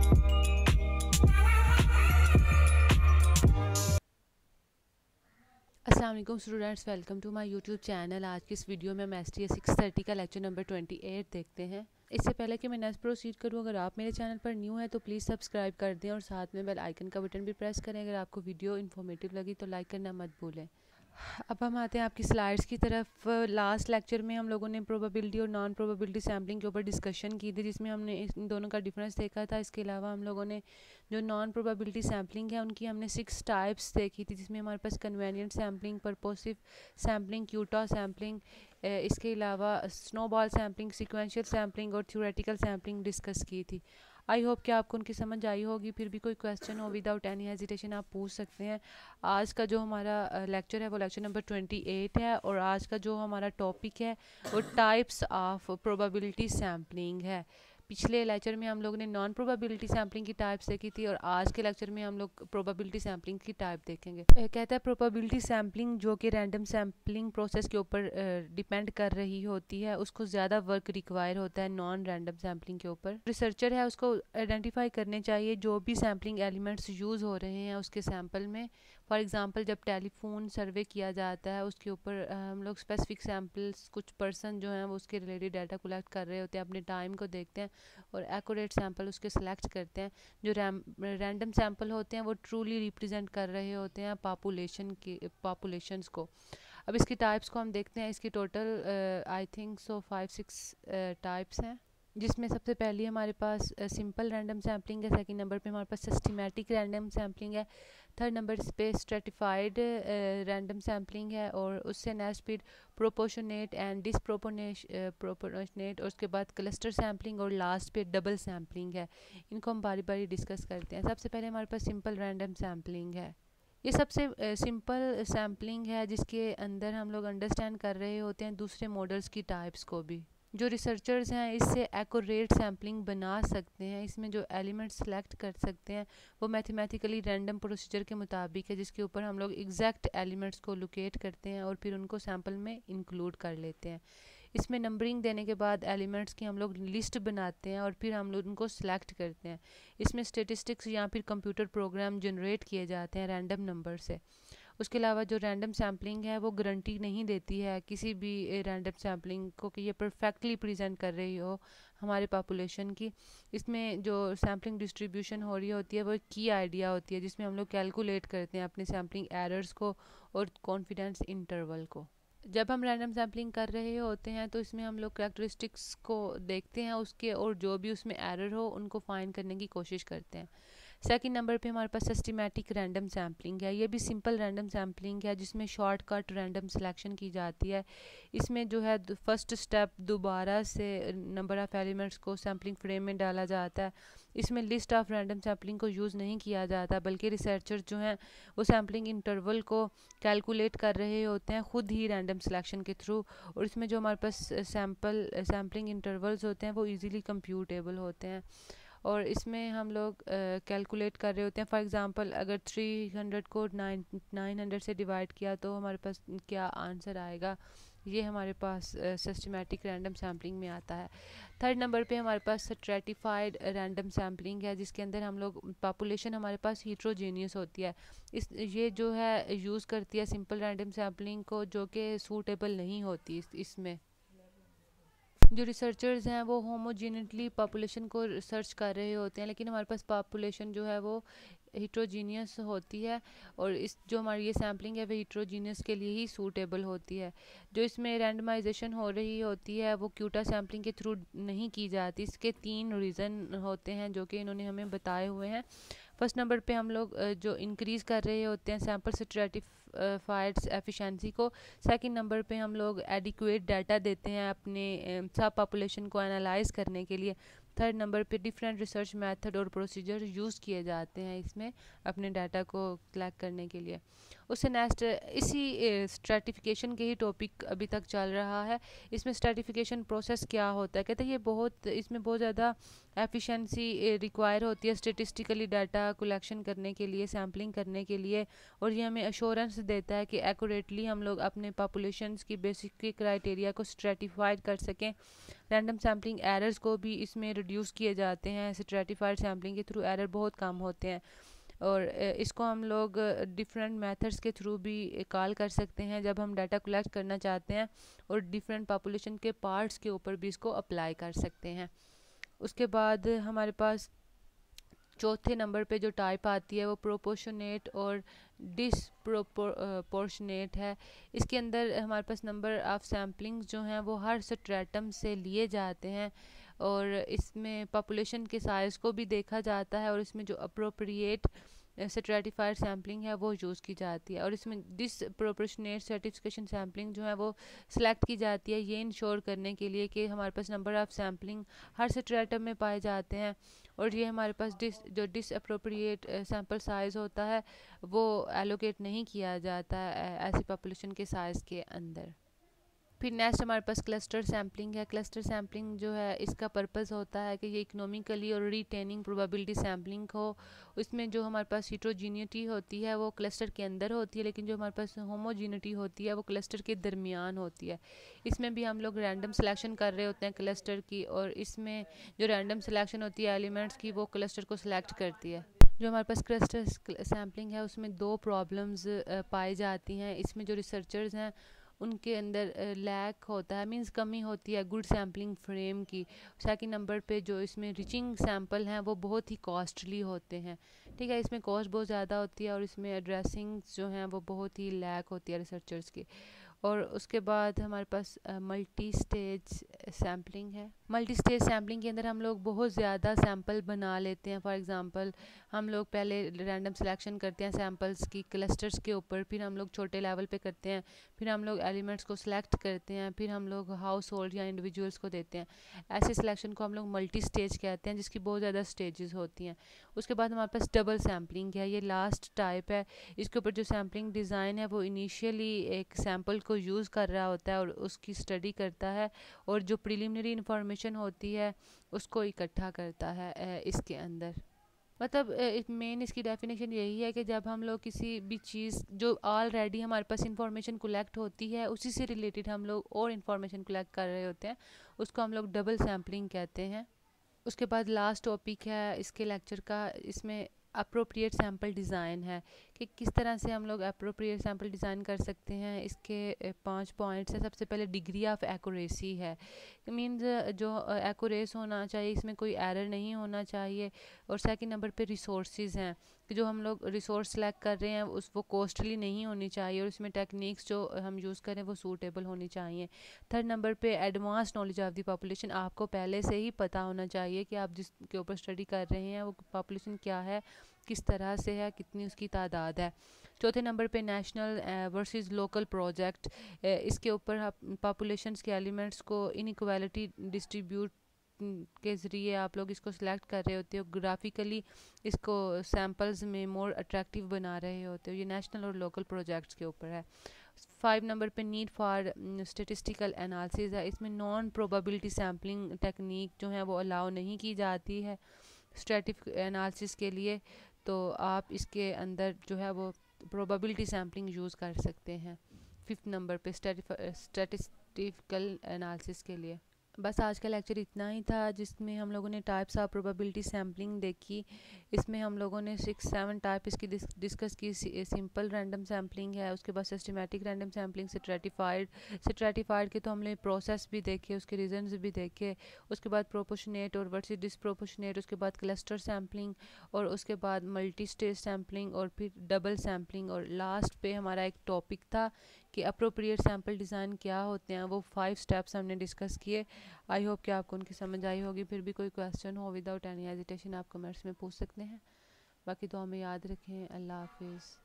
अस्सलाम वालेकुम students, welcome to my YouTube channel. आज की इस वीडियो में हम STS 630 का लेक्चर नंबर 28 देखते हैं। इससे पहले कि मैं नेक्स्ट प्रोसीड करूं, अगर आप मेरे चैनल पर न्यू हैं तो प्लीज़ सब्सक्राइब कर दें और साथ में बेल आइकन का बटन भी प्रेस करें। अगर आपको वीडियो इन्फॉर्मेटिव लगी तो लाइक करना मत भूलें। अब हम आते हैं आपकी स्लाइड्स की तरफ। लास्ट लेक्चर में हम लोगों ने प्रोबेबिलिटी और नॉन प्रोबेबिलिटी सैम्पलिंग के ऊपर डिस्कशन की थी, जिसमें हमने इन दोनों का डिफरेंस देखा था। इसके अलावा हम लोगों ने जो नॉन प्रोबेबिलिटी सैम्पलिंग है उनकी हमने 6 टाइप्स देखी थी, जिसमें हमारे पास convenient sampling, purposive sampling, quota sampling, इसके अलावा स्नोबॉल सैम्पलिंग, सीक्वेंशियल सैम्पलिंग और थ्योरेटिकल सैम्पलिंग डिस्कस की थी। आई होप कि आपको उनकी समझ आई होगी। फिर भी कोई क्वेश्चन हो, विदाउट एनी हेजिटेशन आप पूछ सकते हैं। आज का जो हमारा लेक्चर है वो लेक्चर नंबर 28 है, और आज का जो हमारा टॉपिक है वो टाइप्स ऑफ प्रोबेबिलिटी सैम्पलिंग है। पिछले लेक्चर में हम लोगों ने नॉन प्रोबेबिलिटी सैम्पलिंग की टाइप्स देखी थी, और आज के लेक्चर में हम लोग प्रोबेबिलिटी सैम्पलिंग की टाइप देखेंगे। कहता है प्रोबेबिलिटी सैम्पलिंग जो कि रैंडम सैम्पलिंग प्रोसेस के ऊपर डिपेंड कर रही होती है, उसको ज़्यादा वर्क रिक्वायर होता है नॉन रैंडम सैम्पलिंग के ऊपर। रिसर्चर है उसको आइडेंटिफाई करने चाहिए जो भी सैम्पलिंग एलिमेंट्स यूज़ हो रहे हैं उसके सैम्पल में। फॉर एग्ज़ाम्पल, जब टेलीफोन सर्वे किया जाता है उसके ऊपर हम लोग स्पेसिफिक सैम्पल्स, कुछ पर्सन जो हैं वो उसके रिलेटेड डाटा कलेक्ट कर रहे होते हैं, अपने टाइम को देखते हैं और एक्यूरेट सैंपल उसके सेलेक्ट करते हैं। जो रैंडम सैंपल होते हैं वो ट्रूली रिप्रेजेंट कर रहे होते हैं पॉपुलेशंस को। अब इसकी टाइप्स को हम देखते हैं। इसकी total I think so 5-6 types हैं, जिसमें सबसे पहली हमारे पास सिंपल रैंडम सैम्पलिंग है। सेकंड नंबर पे हमारे पास सिस्टमैटिक रैंडम सैम्पलिंग है। थर्ड नंबर पे स्ट्रेटिफाइड रैंडम सैम्पलिंग है, और उससे नेक्स्ट फिर प्रोपोर्शनेट एंड डिसप्रोपोर्शनेट, और उसके बाद क्लस्टर सैम्पलिंग, और लास्ट पे डबल सैम्पलिंग है। इनको हम बारी बारी डिस्कस करते हैं। सबसे पहले हमारे पास सिंपल रैंडम सैम्पलिंग है। ये सबसे सिंपल सैम्पलिंग है, जिसके अंदर हम लोग अंडरस्टैंड कर रहे होते हैं दूसरे मॉडल्स की टाइप्स को भी। जो रिसर्चर्स हैं इससे एक्यूरेट सैम्पलिंग बना सकते हैं। इसमें जो एलिमेंट सेलेक्ट कर सकते हैं वो मैथमेटिकली रैंडम प्रोसीजर के मुताबिक है, जिसके ऊपर हम लोग एग्जैक्ट एलिमेंट्स को लोकेट करते हैं और फिर उनको सैम्पल में इंक्लूड कर लेते हैं। इसमें नंबरिंग देने के बाद एलिमेंट्स की हम लोग लिस्ट बनाते हैं और फिर हम लोग उनको सेलेक्ट करते हैं। इसमें स्टेटिस्टिक्स या फिर कंप्यूटर प्रोग्राम जनरेट किए जाते हैं रैंडम नंबर से। उसके अलावा जो रैंडम सैम्पलिंग है वो गारंटी नहीं देती है किसी भी रैंडम सैम्पलिंग को कि ये परफेक्टली प्रेजेंट कर रही हो हमारे पॉपुलेशन की। इसमें जो सैम्पलिंग डिस्ट्रीब्यूशन हो रही होती है वो एक की आइडिया होती है, जिसमें हम लोग कैलकुलेट करते हैं अपने सैम्पलिंग एरर्स को और कॉन्फिडेंस इंटरवल को। जब हम रैंडम सैम्पलिंग कर रहे होते हैं तो इसमें हम लोग कैरेक्टरिस्टिक्स को देखते हैं उसके, और जो भी उसमें एरर हो उनको फाइंड करने की कोशिश करते हैं। सेकंड नंबर पे हमारे पास सिस्टमैटिक रैंडम सैम्पलिंग है। ये भी सिंपल रैंडम सैम्पलिंग है, जिसमें शॉर्टकट रैंडम सिलेक्शन की जाती है। इसमें जो है फर्स्ट स्टेप दोबारा से नंबर ऑफ़ एलिमेंट्स को सैम्पलिंग फ्रेम में डाला जाता है। इसमें लिस्ट ऑफ रैंडम सैम्पलिंग को यूज़ नहीं किया जाता, बल्कि रिसर्चर जो हैं वो सैम्पलिंग इंटरवल को कैलकुलेट कर रहे होते हैं खुद ही रैंडम सिलेक्शन के थ्रू। और इसमें जो हमारे पास सैम्पलिंग इंटरवल्स होते हैं वो ईज़िली कंप्यूटेबल होते हैं, और इसमें हम लोग कैलकुलेट कर रहे होते हैं। फॉर एग्जांपल, अगर 300 को 900 से डिवाइड किया तो हमारे पास क्या आंसर आएगा, ये हमारे पास सिस्टमैटिक रैंडम सैम्पलिंग में आता है। थर्ड नंबर पे हमारे पास स्ट्रेटिफाइड रैंडम सैम्पलिंग है, जिसके अंदर हम लोग पॉपुलेशन हमारे पास हीट्रोजेनियस होती है। ये जो है यूज़ करती है सिंपल रैंडम सैम्पलिंग को, जो कि सूटेबल नहीं होती। इसमें जो रिसर्चर्स हैं वो होमोजेनिटली पॉपुलेशन को रिसर्च कर रहे होते हैं, लेकिन हमारे पास पॉपुलेशन जो है वो हीट्रोजीनियस होती है, और इस जो हमारी ये सैम्पलिंग है वो हीट्रोजीनियस के लिए ही सूटेबल होती है। जो इसमें रैंडमाइजेशन हो रही होती है वो क्यूटा सैम्पलिंग के थ्रू नहीं की जाती। इसके 3 रीज़न होते हैं जो कि इन्होंने हमें बताए हुए हैं। फर्स्ट नंबर पे हम लोग जो इंक्रीज़ कर रहे होते हैं सैम्पल स्ट्रेटिफाइड एफिशिएंसी को। सेकंड नंबर पे हम लोग एडिक्वेट डाटा देते हैं अपने सब पॉपुलेशन को एनालाइज करने के लिए। थर्ड नंबर पे डिफरेंट रिसर्च मेथड और प्रोसीजर यूज़ किए जाते हैं इसमें अपने डाटा को कलेक्ट करने के लिए। उससे नेक्स्ट इसी स्ट्रेटिफिकेशन के ही टॉपिक अभी तक चल रहा है। इसमें स्ट्रेटिफिकेशन प्रोसेस क्या होता है, कहते हैं ये इसमें बहुत ज़्यादा एफिशिएंसी रिक्वायर होती है स्टेटिस्टिकली डाटा कलेक्शन करने के लिए, सैम्पलिंग करने के लिए, और ये हमें अश्योरेंस देता है कि एक्यूरेटली हम लोग अपने पॉपुलेशंस की बेसिक क्राइटेरिया को स्ट्रेटिफाइड कर सकें। रैंडम सैम्पलिंग एरर्स को भी इसमें रिड्यूस किए जाते हैं। स्ट्रेटिफाइड सैम्पलिंग के थ्रू एरर बहुत कम होते हैं और इसको हम लोग डिफरेंट मेथड्स के थ्रू भी कॉल कर सकते हैं जब हम डाटा कलेक्ट करना चाहते हैं, और डिफरेंट पॉपुलेशन के पार्ट्स के ऊपर भी इसको अप्लाई कर सकते हैं। उसके बाद हमारे पास चौथे नंबर पे जो टाइप आती है वो प्रोपोर्शनेट और डिसप्रोपोर्शनेट है। इसके अंदर हमारे पास नंबर ऑफ सैम्पलिंग्स जो हैं वो हर स्ट्रेटम से लिए जाते हैं और इसमें पॉपुलेशन के साइज़ को भी देखा जाता है और इसमें जो अप्रोप्रिएट स्ट्रेटिफाइड सैम्पलिंग है वो यूज़ की जाती है, और इसमें डिसप्रोपोर्शनेट स्ट्रेटिफिकेशन सैम्पलिंग जो है वो सिलेक्ट की जाती है ये इंश्योर करने के लिए कि हमारे पास नंबर ऑफ़ सैम्पलिंग हर स्ट्रेटम में पाए जाते हैं, और ये हमारे पास जो डिसअप्रोप्रिएट सैम्पल साइज़ होता है वो एलोकेट नहीं किया जाता है ऐसी पॉपुलेशन के साइज़ के अंदर। फिर नेक्स्ट हमारे पास क्लस्टर सैम्पलिंग है। क्लस्टर सैम्पलिंग जो है इसका पर्पस होता है कि ये इकोनॉमिकली और रिटेनिंग प्रोबेबिलिटी सैम्पलिंग हो। इसमें जो हमारे पास हिट्रोजीनिटी होती है वो क्लस्टर के अंदर होती है, लेकिन जो हमारे पास होमोजीनिटी होती है वो क्लस्टर के दरमियान होती है। इसमें भी हम लोग रैंडम सिलेक्शन कर रहे होते हैं क्लस्टर की, और इसमें जो रैंडम सिलेक्शन होती है एलिमेंट्स की वो क्लस्टर को सिलेक्ट करती है। जो हमारे पास क्लस्टर सैम्पलिंग है उसमें दो प्रॉब्लम्स पाई जाती हैं। इसमें जो रिसर्चर्स हैं उनके अंदर लैक होता है, मींस कमी होती है गुड सैम्पलिंग फ्रेम की। सेकंड नंबर पे जो इसमें रिचिंग सैम्पल हैं वो बहुत ही कॉस्टली होते हैं। ठीक है, इसमें कॉस्ट बहुत ज़्यादा होती है और इसमें एड्रेसिंग जो हैं वो बहुत ही लैक होती है रिसर्चर्स की। और उसके बाद हमारे पास मल्टी स्टेज सैम्पलिंग है। मल्टी स्टेज सैम्पलिंग के अंदर हम लोग बहुत ज़्यादा सैम्पल बना लेते हैं। फॉर एग्जांपल हम लोग पहले रैंडम सिलेक्शन करते हैं सैम्पल्स की क्लस्टर्स के ऊपर, फिर हम लोग छोटे लेवल पे करते हैं, फिर हम लोग एलिमेंट्स को सिलेक्ट करते हैं, फिर हम लोग हाउस होल्ड या इंडिविजुअल्स को देते हैं। ऐसे सिलेक्शन को हम लोग मल्टी स्टेज कहते हैं जिसकी बहुत ज़्यादा स्टेजेस होती हैं। उसके बाद हमारे पास डबल सैम्पलिंग है, ये लास्ट टाइप है। इसके ऊपर जो सैम्पलिंग डिज़ाइन है वो इनिशियली एक सैम्पल को यूज़ कर रहा होता है और उसकी स्टडी करता है, और जो प्रिलिमिनरी इंफॉर्मेशन होती है उसको इकट्ठा करता है इसके अंदर। मतलब मेन इसकी डेफिनेशन यही है कि जब हम लोग किसी भी चीज़ जो ऑलरेडी हमारे पास इंफॉर्मेशन कलेक्ट होती है उसी से रिलेटेड हम लोग और इन्फॉर्मेशन कलेक्ट कर रहे होते हैं, उसको हम लोग डबल सैम्पलिंग कहते हैं। उसके बाद लास्ट टॉपिक है इसके लेक्चर का, इसमें अप्रोप्रिएट सैम्पल डिज़ाइन है कि किस तरह से हम लोग अप्रोप्रिएट सैम्पल डिज़ाइन कर सकते हैं। इसके 5 पॉइंट्स हैं। सबसे पहले डिग्री ऑफ एक्यूरेसी है, मीन्स जो एक्यूरेस होना चाहिए, इसमें कोई एरर नहीं होना चाहिए। और सेकंड नंबर पे रिसोर्सेज हैं कि जो हम लोग रिसोर्स सेलेक्ट कर रहे हैं वो कॉस्टली नहीं होनी चाहिए, और इसमें टेक्निक्स जो हम यूज़ करें वो सूटेबल होनी चाहिए। थर्ड नंबर पे advance knowledge of the population, आपको पहले से ही पता होना चाहिए कि आप जिसके ऊपर स्टडी कर रहे हैं वो पॉपुलेशन क्या है, किस तरह से है, कितनी उसकी तादाद है। चौथे नंबर पे नेशनल वर्सेस लोकल प्रोजेक्ट, इसके ऊपर पॉपुलेशंस के एलिमेंट्स को इनइक्वालिटी डिस्ट्रीब्यूट के ज़रिए आप लोग इसको सिलेक्ट कर रहे होते हो, ग्राफिकली इसको सैम्पल्स में मोर अट्रैक्टिव बना रहे होते हो। ये नेशनल और लोकल प्रोजेक्ट्स के ऊपर है। 5 नंबर पे नीड फॉर स्टेटिस्टिकल एनालिसिस है। इसमें नॉन प्रोबेबिलिटी सैम्पलिंग टेक्निक जो है वो अलाउ नहीं की जाती है स्टैटिक एनालिसिस के लिए, तो आप इसके अंदर जो है वो प्रोबेबिलिटी सैम्पलिंग यूज़ कर सकते हैं 5th नंबर पे स्टैटिस्टिकल एनालिसिस के लिए। बस आज का लेक्चर इतना ही था जिसमें हम लोगों ने टाइप्स ऑफ प्रोबेबिलिटी सैम्पलिंग देखी। इसमें हम लोगों ने 6-7 टाइप इसकी डिस्कस की। सिंपल रैंडम सैम्पलिंग है, उसके बाद सिस्टमेटिक रैंडम सैम्पलिंग, स्ट्रेटिफाइड के तो हमने प्रोसेस भी देखे, उसके रीजंस भी देखे। उसके बाद प्रोपोर्शनेट और वर्सेस डिसप्रोपोर्शनेट, उसके बाद क्लस्टर सैम्पलिंग, और उसके बाद मल्टी स्टेज सैम्पलिंग, और फिर डबल सैम्पलिंग, और लास्ट पे हमारा एक टॉपिक था कि अप्रोप्रिएट सैम्पल डिज़ाइन क्या होते हैं। वो 5 स्टेप्स हमने डिस्कस किए। आई होप कि आपको उनकी समझ आई होगी। फिर भी कोई क्वेश्चन हो विदाउट एनी हेजिटेशन आप कमेंट्स में पूछ सकते हैं। बाकी तो हमें याद रखें। अल्लाह हाफिज़।